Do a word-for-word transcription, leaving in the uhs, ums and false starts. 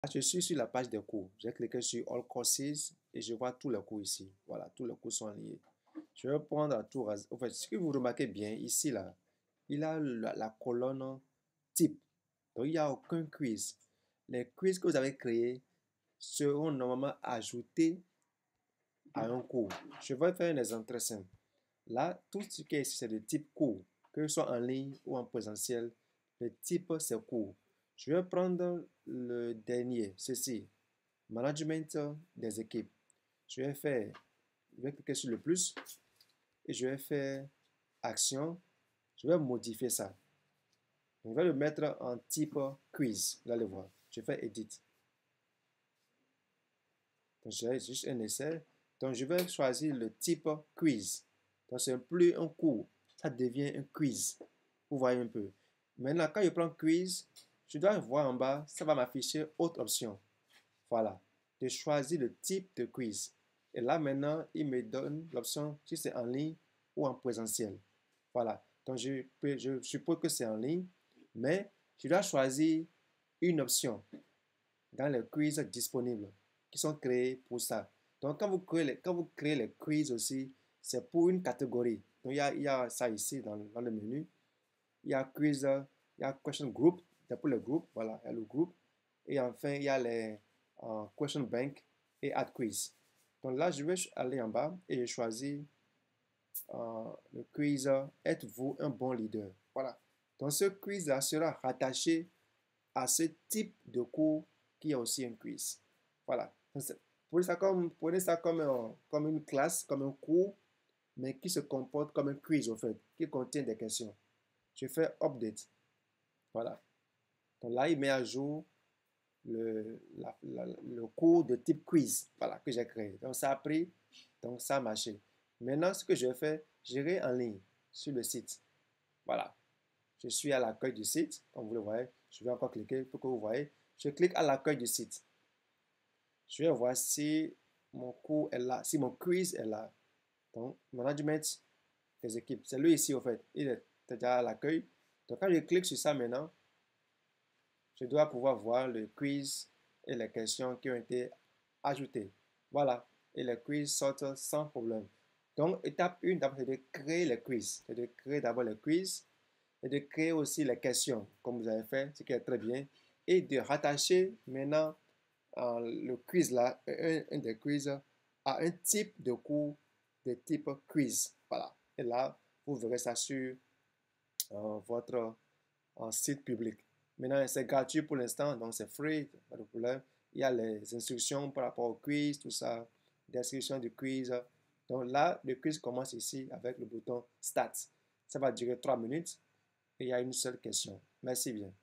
Je suis sur la page des cours. J'ai cliqué sur All Courses et je vois tous les cours ici. Voilà, tous les cours sont liés. Je vais prendre à tour. En fait, ce que vous remarquez bien ici, là, il a la, la colonne type. Donc, il n'y a aucun quiz. Les quiz que vous avez créés seront normalement ajoutés à un cours. Je vais faire un exemple très simple. Là, tout ce qui est ici, c'est de type cours, que ce soit en ligne ou en présentiel. Le type, c'est cours. Je vais prendre le dernier, ceci, management des équipes. Je vais faire, je vais cliquer sur le plus et je vais faire action. Je vais modifier ça. Je vais le mettre en type quiz. Vous allez voir. Je fais edit. Donc, j'ai juste un essai. Donc, je vais choisir le type quiz. Donc, c'est plus un cours. Ça devient un quiz. Vous voyez un peu. Maintenant, quand je prends quiz, je dois voir en bas, ça va m'afficher autre option. Voilà. De choisir le type de quiz. Et là, maintenant, il me donne l'option si c'est en ligne ou en présentiel. Voilà. Donc, je, peux, je suppose que c'est en ligne, mais je dois choisir une option dans les quiz disponibles qui sont créés pour ça. Donc, quand vous créez les, quand vous créez les quiz aussi, c'est pour une catégorie. Donc, il y a, il y a ça ici dans, dans le menu. Il y a quiz, il y a question group, c'est pour le groupe, voilà, il y a le groupe. Et enfin, il y a les uh, question bank et add quiz. Donc là, je vais aller en bas et je choisis uh, le quiz êtes-vous un bon leader? Voilà. Donc ce quiz-là sera rattaché à ce type de cours qui est aussi un quiz. Voilà. Prenez ça comme, prenez ça comme, un, comme une classe, comme un cours, mais qui se comporte comme un quiz, au fait, qui contient des questions. Je fais update. Voilà. Donc là, il met à jour le, la, la, le cours de type quiz, voilà, que j'ai créé. Donc ça a pris, donc ça a marché. Maintenant, ce que je vais faire, j'irai en ligne sur le site. Voilà. Je suis à l'accueil du site, comme vous le voyez. Je vais encore cliquer pour que vous voyez. Je clique à l'accueil du site. Je vais voir si mon cours est là, si mon quiz est là. Donc, management des équipes. C'est lui ici, au fait. Il est déjà à l'accueil. Donc, quand je clique sur ça maintenant, je dois pouvoir voir le quiz et les questions qui ont été ajoutées. Voilà. Et les quiz sortent sans problème. Donc, étape un, d'abord, c'est de créer les quiz. C'est de créer d'abord les quiz et de créer aussi les questions, comme vous avez fait, ce qui est très bien. Et de rattacher maintenant euh, le quiz là, un, un des quiz, à un type de cours de type quiz. Voilà. Et là, vous verrez ça sur euh, votre euh, site public. Maintenant, c'est gratuit pour l'instant, donc c'est free, pas de problème. Il y a les instructions par rapport au quiz, tout ça, description du quiz. Donc là, le quiz commence ici avec le bouton Start. Ça va durer trois minutes et il y a une seule question. Merci bien.